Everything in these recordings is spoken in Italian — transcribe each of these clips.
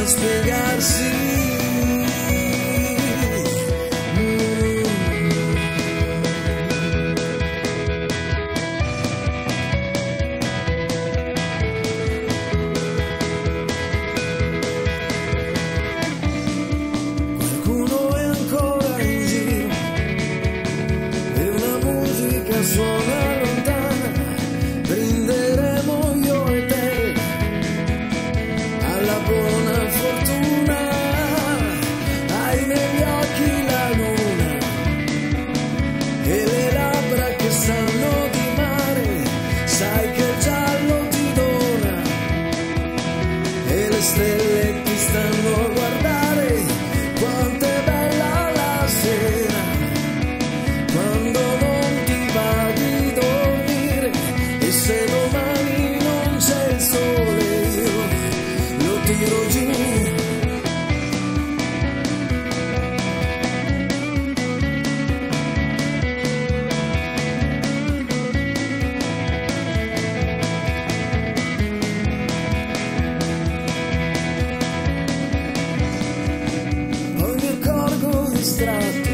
spiegarsi. Qualcuno è ancora in giro e una musica suona lontana. Brinderemo io e te alla buona fortuna. Hai negli occhi la luna e le labbra che sanno di mare. Sai che il giallo ti dona e le stelle ti stanno a guardare. Quanto è bella la sera quando non ti va di dormire. E se domani non c'è il sole io lo tiro giù. Poi mi accorgo distratto,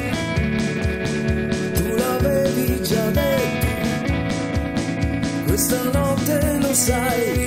tu l'avevi già detto, questa notte lo sai,